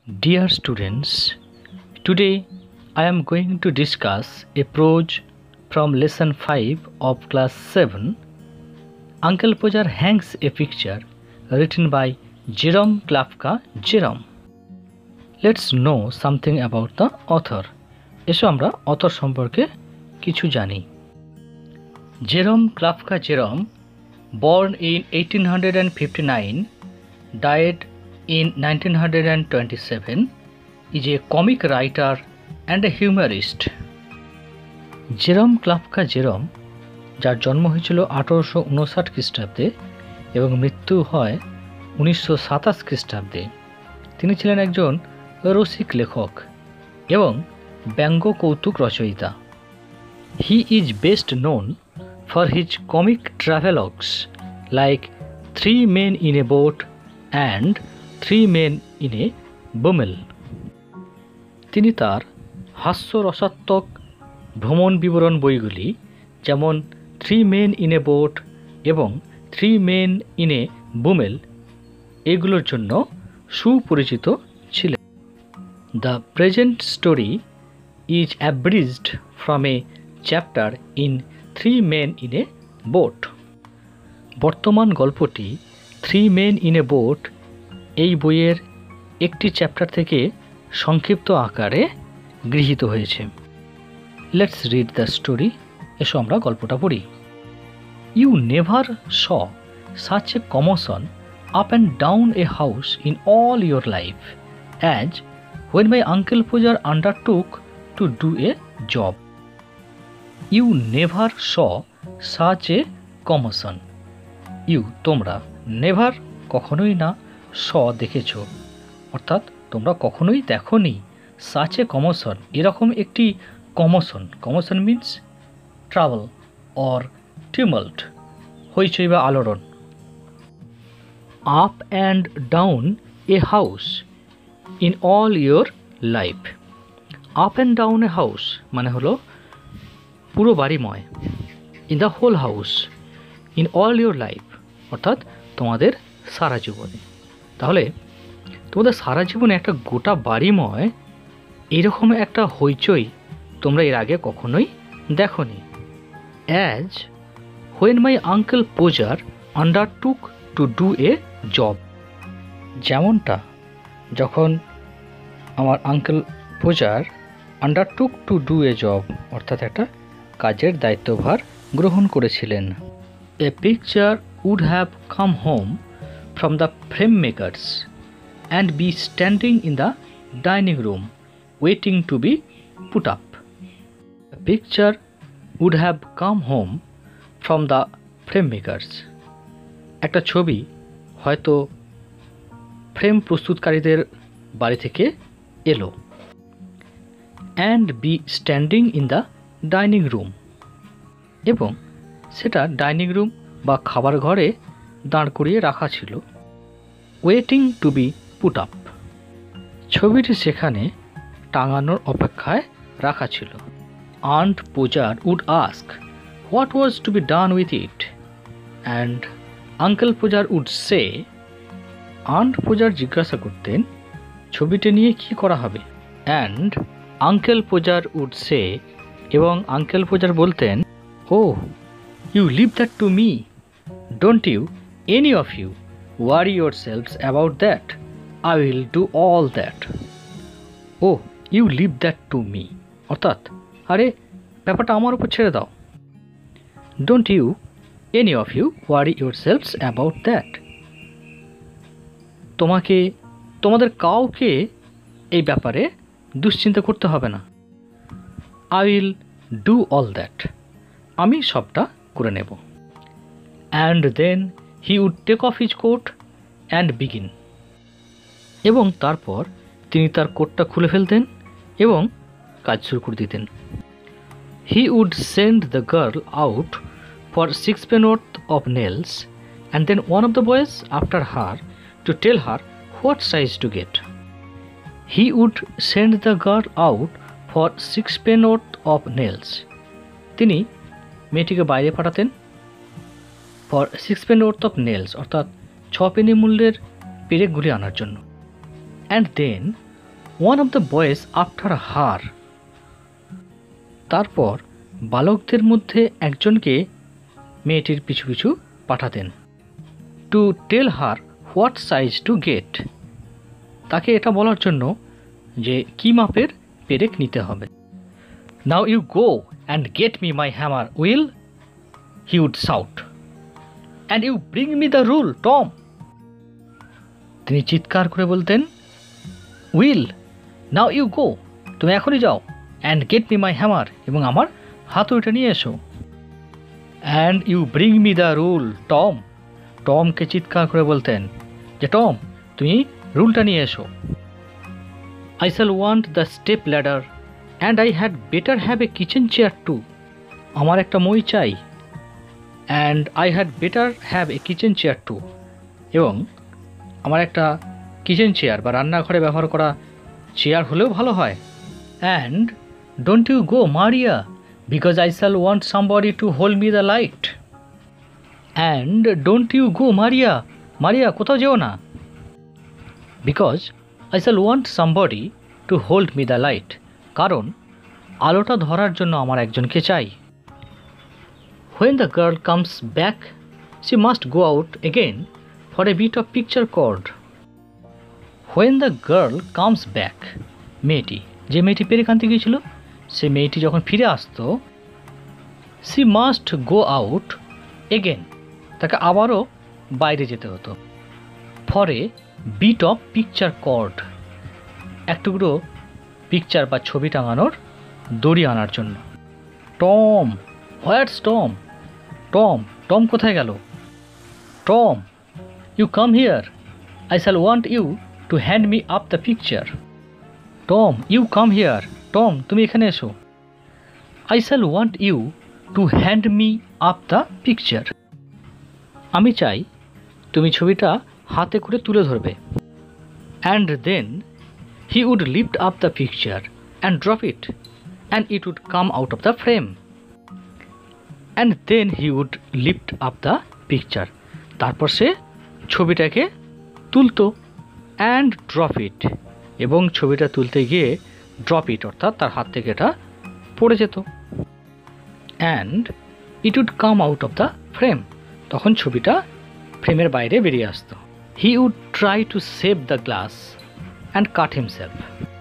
Dear students, today I am going to discuss a prose from lesson 5 of class 7. Uncle Pojar hangs a picture written by Jerome Klafka Jerome. Let's know something about the author. এসো আমরা author সম্পর্কে কিছু জানি। Jerome Klafka Jerome, born in 1859, died in 1927, is a comic writer and a humorist. জেরম ক্লাফকা জেরম, যার জন্ম হয়েছিল 1859 খ্রিস্টাব্দে এবং মৃত্যু হয় 1927 খ্রিস্টাব্দে, তিনি ছিলেন একজন রসিক লেখক এবং ব্যঙ্গ কৌতুক রচয়িতা। He is best known for his comic travelogues like Three Men in a Boat and Three Men in a Bummel. তিনি তার হাস্যরসাত্মক ভ্রমণ বিবরণ বইগুলি যেমন Three Men in a Boat এবং Three Men in a Bummel এগুলোর জন্য সুপরিচিত ছিলেন। The present story is abridged from a chapter in Three Men in a Boat. বর্তমান গল্পটি Three Men in a Boat এই বইয়ের একটি চ্যাপ্টার থেকে সংক্ষিপ্ত আকারে গৃহীত হয়েছে। Let's read the story. এসো আমরা গল্পটা পড়ি। You never saw such a commotion up and down a house in all your life as when my uncle Pojar undertook to do a job. You never saw such a commotion. You তোমরা never কখনোই না স দেখেছ, অর্থাৎ তোমরা কখনোই দেখোনি such a commotion এরকম একটি commotion. Commotion means travel or tumult, হইচই বা আলোড়ন। Up and down a house in all your life. Up and down a house মানে হলো পুরো বাড়িময়। In the whole house in all your life অর্থাৎ তোমাদের সারা জীবনে। তাহলে তোমাদের সারা জীবনে একটা গোটা বাড়িময় এরকম একটা হইচই তোমরা এর আগে কখনোই দেখোনি। As when my uncle Podger undertook to do a job, যেমনটা যখন আমার uncle Podger undertook to do a job অর্থাৎ একটা কাজের দায়িত্বভার গ্রহণ করেছিলেন। A picture would have come home from the frame makers and be standing in the dining room waiting to be put up. A picture would have come home from the frame makers, একটা ছবি হয়তো frame প্রস্তুতকারীদের বাড়ি থেকে এলো। And be standing in the dining room, এবং সেটা dining room বা খাবার ঘরে দাঁড় করিয়ে রাখা ছিল। Waiting to be put up, ছবিটি সেখানে টাঙানোর অপেক্ষায় রাখা ছিল। Aunt Podger would ask what was to be done with it and uncle Podger would say, aunt Podger জিজ্ঞাসা করতেন ছবিটি নিয়ে কি করা হবে। And uncle Podger would say, এবং আঙ্কেল পোজার বলতেন oh you leave that to me, don't you any of you worry yourselves about that, I will do all that. O you leave that to me অর্থাৎ আরে ব্যাপারটা আমার উপর ছেড়ে দাও। Don't you any of you worry yourselves about that, তোমাদের কাউকে এই ব্যাপারে দুশ্চিন্তা করতে হবে না। I will do all that, আমি সবটা করে নেব। And then he would take off his coat and begin, এবং তারপর তিনি তার কোটটা খুলে ফেলতেন এবং কাজ শুরু করে দিতেন। He would send the girl out for 6 penn'orth of nails and then one of the boys after her to tell her what size to get. He would send the girl out for 6 penn'orth of nails. তিনি মেয়েটিকে বাইরে পাঠাতেন for 6 penn'orth of nails অর্থাৎ 6 Penney মূল্যের পেরেকগুলি আনার জন্য। And then one of the boys after her. তারপর বালকদের মধ্যে একজনকে মেয়েটির পিছু পিছু পাঠাতেন, to tell her what size to get, তাকে এটা বলার জন্য যে কী মাপের পেরেক নিতে হবে। Now you go and get me my hammer Will, he would shout, and you bring me the rule Tom. তিনি চিৎকার করে বলতেন, উইল, নাও ইউ গো, তুমি এখনই যাও, and get me my hammer, এবং আমার হাতুড়িটা নিয়ে এসো, and you bring me the rule Tom, টমকে চিৎকার করে বলতেন যে টম, তুমি রুলটা নিয়ে এসো। I shall want the step ladder and I had better have a kitchen chair too. আমার একটা মই চাই, and I had better have a kitchen chair too. এবং আমার একটা কিচেন চেয়ার বা রান্নাঘরে ব্যবহার করা চেয়ার হলেও ভালো হয়। And don't you go, Maria, because I shall want somebody to hold me the light. And don't you go, Maria, Maria কোথাও যেও না, because I shall want somebody to hold me the light, কারণ আলোটা ধরার জন্য আমার একজনকে চাই। When the girl comes back, she must go out again for a bit of picture cord. When the girl comes back, মেয়েটি, যে মেয়েটি পেরেক আনতে গিয়েছিল, সে মেয়েটি যখন ফিরে আসতো, she must go out again, তাকে আবারও বাইরে যেতে হতো, for a bit of picture cord, এক টুকরো পিকচার বা ছবি টাঙানোর দড়ি আনার জন্য। Tom, what's Tom, Tom, Tom কোথায় গেল? Tom, you come here, I shall want you to hand me up the picture. Tom, you come here, Tom তুমি এখানে এসো, I shall want you to hand me up the picture, আমি চাই তুমি ছবিটা হাতে করে তুলে ধরবে। And then he would lift up the picture and drop it, and it would come out of the frame. And then he would lift up the picture, তারপর সে ছবিটাকে তুলতো, and drop it, এবং ছবিটা তুলতে গিয়ে drop it অর্থাৎ তার হাত থেকে এটা পড়ে যেত, and it would come out of the frame, তখন ছবিটা ফ্রেমের বাইরে বেরিয়ে আসতো। He would try to save the glass and cut himself,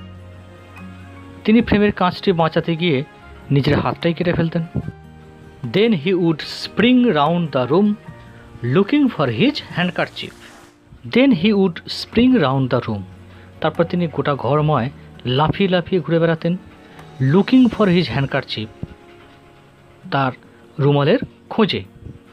তিনি ফ্রেমের কাঁচটি বাঁচাতে গিয়ে নিজের হাতটাই কেটে ফেলতেন। Then he would spring round the room looking for his handkerchief. Then he would spring round the room, তারপর তিনি গোটা ঘরময় লাফিয়ে লাফিয়ে ঘুরে বেড়াতেন, looking for his handkerchief, তার রুমালের খোঁজে।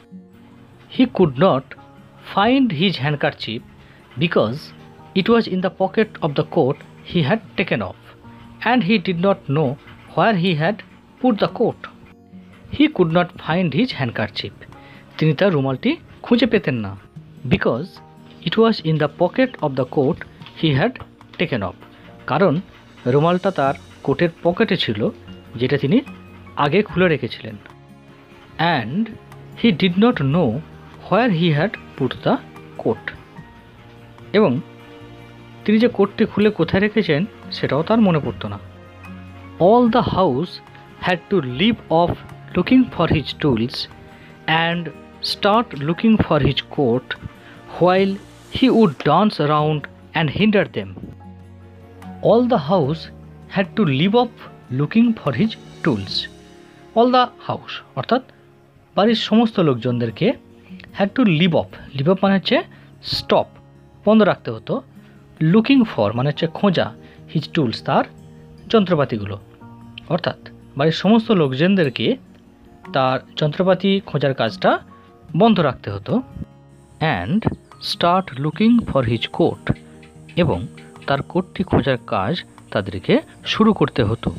He could not find his handkerchief because it was in the pocket of the coat he had taken off, and he did not know where he had put the coat. He could not find his handkerchief, তিনি তার রুমালটি খুঁজে পেতেন না, because it was in the pocket of the coat he had taken off, কারণ রুমালটা তার কোটের পকেটে ছিল যেটা তিনি আগে খুলে রেখেছিলেন। And he did not know where he had put the coat, এবং তিনি যে কোটটি খুলে কোথায় রেখেছেন সেটাও তার মনে পড়তো না। All the house had to leave off looking for his tools and start looking for his coat while he would dance around and hinder them. All the house had to leave off looking for his tools. All the house অর্থাৎ বাড়ির সমস্ত লোকজনদেরকে had to leave off, leave off মানে হচ্ছে stop, বন্ধ রাখতে হতো, looking for মানে হচ্ছে খোঁজা, হিজ টুলস তার যন্ত্রপাতিগুলো, অর্থাৎ বাড়ির সমস্ত লোকজনদেরকে তার যন্ত্রপাতি খোঁজার কাজটা বন্ধ রাখতে হতো, and start looking for his coat, এবং তার কোটটি খোঁজার কাজ তাদেরকে শুরু করতে হতো।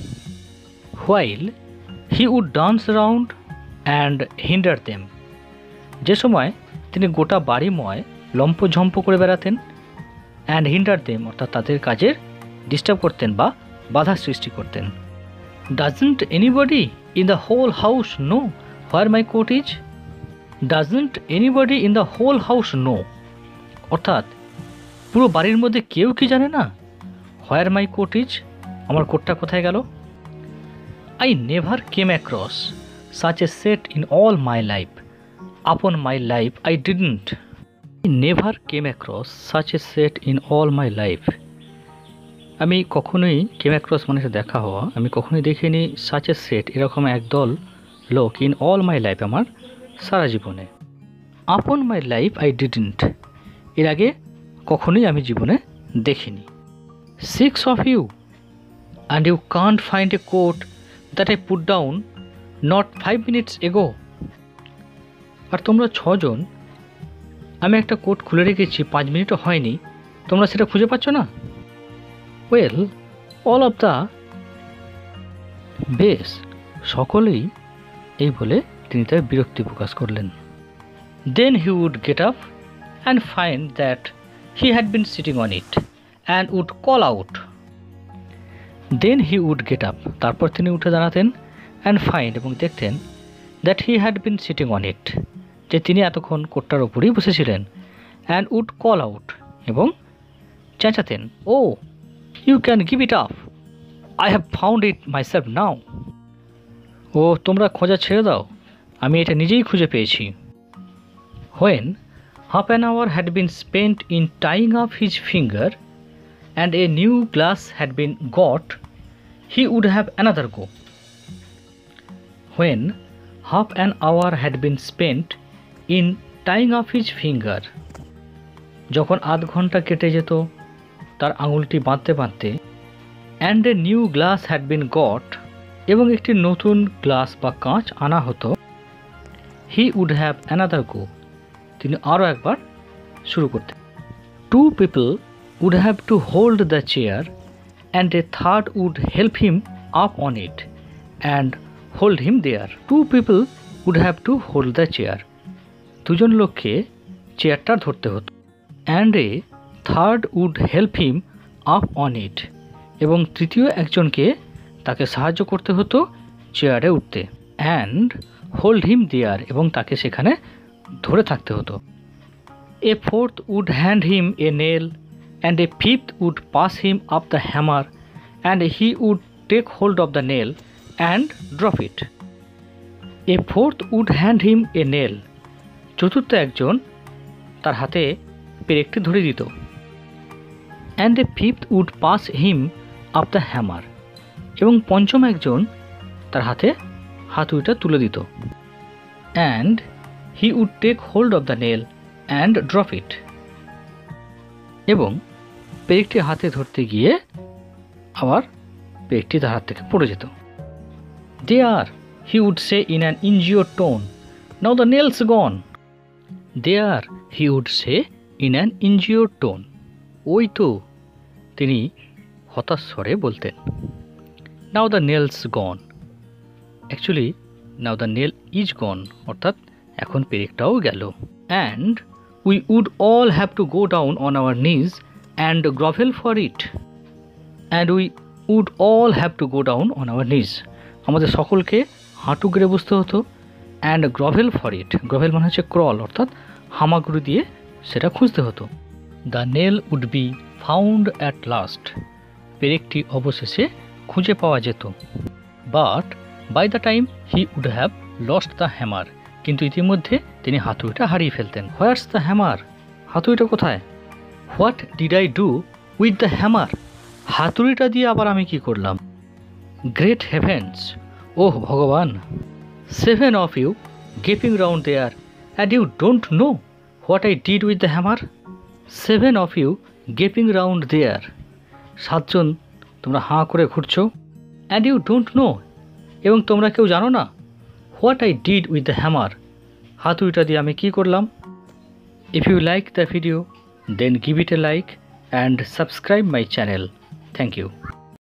While he would dance around and hinder them, যে সময় তিনি গোটা বাড়িময় লম্পঝম্প করে বেড়াতেন, অ্যান্ড হিন্ডার দেম অর্থাৎ তাদের কাজের ডিস্টার্ব করতেন বা বাধা সৃষ্টি করতেন। Doesn't anybody in the whole house know where my coat is, doesn't anybody in the whole house know, অর্থাৎ পুরো বাড়ির মধ্যে কেউ কি জানে না হোয়ার মাই কোট ইজ, আমার কোটটা কোথায় গেল? I never came across such a set in all my life, upon my life I didn't. I never came across such a set in all my life, আমি কখনোই কেম অ্যাক্রস মানে দেখা হওয়া, আমি কখনোই দেখিনি সাচ এ সেট, এরকম একদল লোক ইন অল মাই লাইফ, আমার সারা জীবনে। আপন মাই লাইফ আই ডিডন্ট, এর আগে কখনোই আমি জীবনে দেখিনি। 6 of you and you can't find a coat that I put down not 5 minutes ago, আর তোমরা 6 জন, আমি একটা কোট খুলে রেখেছি 5 মিনিটও হয়নি, তোমরা সেটা খুঁজে পাচ্ছ না? ওয়েল অল অফ দ্য, বেশ সকলেই, এই বলে তিনি তার বিরক্তি প্রকাশ করলেন। Then he would get up and find that he had been sitting on it and would call out. Then he would get up, তারপর তিনি উঠে দাঁড়াতেন, অ্যান্ড ফাইন্ড, এবং দেখতেন, that he had been sitting on it, যে তিনি এতক্ষণ কোটটার ওপরেই বসেছিলেন, অ্যান্ড উড কল আউট, এবং চেঁচাতেন, oh you can give it up, I have found it myself now, oh তোমরা খোঁজা ছেড়ে দাও, আমি এটা নিজেই খুঁজে পেয়েছি। When half an hour had been spent in tying up his finger and a new glass had been got, he would have another go. When half an hour had been spent in tying up his finger, যখন আধ ঘন্টা কেটে যেত তার আঙুলটি বাঁধতে বাঁধতে, and a new glass had been got, এবং একটি নতুন গ্লাস বা কাঁচ আনা হতো, he would have another go, তিনি আরও একবার শুরু করতেন। 2 people would have to hold the chair and a third would help him up on it and hold him there. 2 people would have to hold the chair, দুজন লোককে চেয়ারটা ধরতে হতো, and a third would help him up on it, এবং তৃতীয় একজনকে তাকে সাহায্য করতে হতো চেয়ারে উঠতে, and hold him there, এবং তাকে সেখানে ধরে থাকতে হতো। A fourth would hand him a nail and a fifth would pass him up the hammer and he would take hold of the nail and drop it. A fourth would hand him a nail, চতুর্থ একজন তার হাতে পেরেকটি ধরে দিত, and a fifth would pass him up the hammer, এবং পঞ্চম একজন তার হাতে হাতুড়িটা তুলে দিত, and he would take hold of the nail and drop it, এবং পেরেকটি হাতে ধরতে গিয়ে আবার পেরেকটি তার হাত থেকে পড়ে যেত। There, he would say in an injured tone, now the nail's gone. There, he would say in an injured tone, ওই তো, তিনি হতাশ স্বরে বলতেন। Now the nail's gone, actually now the nail is gone, অর্থাৎ এখন পেরেকটাও গেল। And we would all have to go down on our knees and grovel for it. And we would all have to go down on our knees, আমাদের সকলকে হাঁটু গেড়ে বসতে হতো, and grovel for it, grovel মানে হচ্ছে crawl, অর্থাৎ হামাগুড়ি দিয়ে সেটা খুঁজতে হতো। The nail would be found at last, পেরেকটি অবশেষে খুঁজে পাওয়া যেত। But by the time he would have lost the hammer, কিন্তু ইতিমধ্যে তিনি হাতুড়িটা হারিয়ে ফেলতেন। হোয়াটস দ্য হ্যামার, হাতুড়িটা কোথায়? What did I do with the hammer, হাতুড়িটা দিয়ে আবার আমি কি করলাম? গ্রেট হেভেন্স, ওহ ভগবান। 7 of you gaping round there and you don't know what I did with the hammer. 7 of you gaping round there, 7 জন তোমরা হাঁ করে ঘুরছো, and you don't know, এবং তোমরা কেউ জানো না, what I did with the hammer, হাতুড়িটা দিয়ে আমি কি করলাম। If you like the video, then give it a like and subscribe my channel. Thank you.